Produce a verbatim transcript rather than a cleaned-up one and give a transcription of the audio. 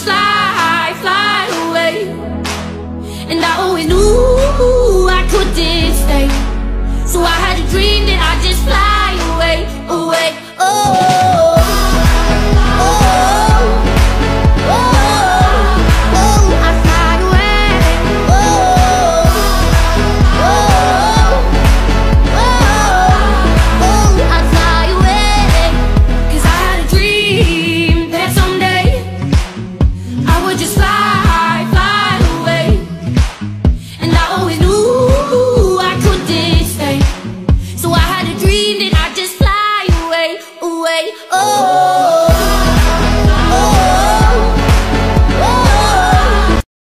just fly, fly away. And I always knew I couldn't stay, so I had a dream